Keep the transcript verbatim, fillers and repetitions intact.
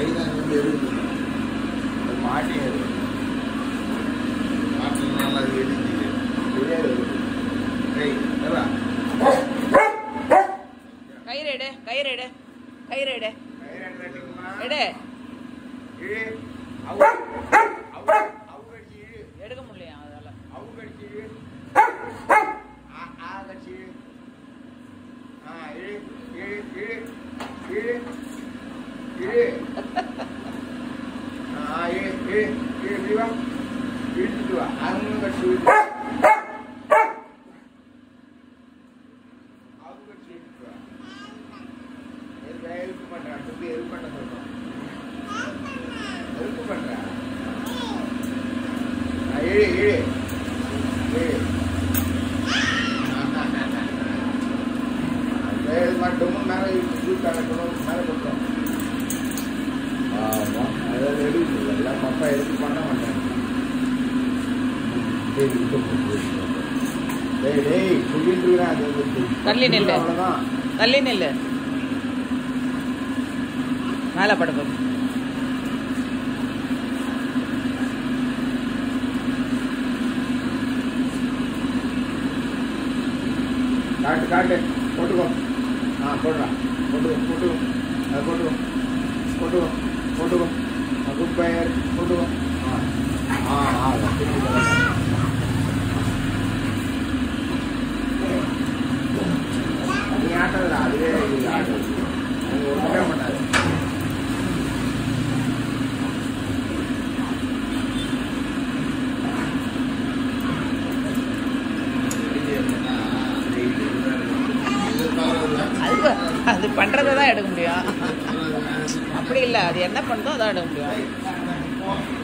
கைதான் வந்து எடுக்கணும். அது மாட்டி மாட்டினால அது எடுத்து தெரியாது. கயிறு எடு, கயிறு எடு, கயிறு எடு, எடு. எடுக்க முடியலையா அதால? ஹெல்ப் பண்றா, துப்பி ஹெல்ப் பண்ண சொல்றோம். ஹெல்ப் பண்றா. ஏழு ஏழு ஏழு அது மட்டும் மேலே சூட் அடக்கணும், மேலே கொடுக்குறோம். ஆமாம், அதாவது எடுக்கணும். எல்லாம் பப்பா எடுத்து பண்ண மாட்டேன். டேய் டேய் சொல்லிட்டு அது தள்ளி நில்லு, அவ்வளோதான். தள்ளி நில்லு, மேலே படுப்போம். காட்டு காட்டு போட்டுக்கோ. ஆ போடுறா, போட்டுக்கோ போட்டுக்கோ, அதை போட்டுக்கோ போட்டுக்கோ போட்டுக்கோ. குட் பையர் போட்டுக்கோ. ஆ ஆ நீ ஆட்டதில்ல, அதுவே ஆட்டம். அது ஒன்றுமே பண்ணாது. அது பண்றதை தான் எடுக்க முடியும். அப்படி இல்லை, அது என்ன பண்ணுதோ அதான் எடுக்க முடியும்.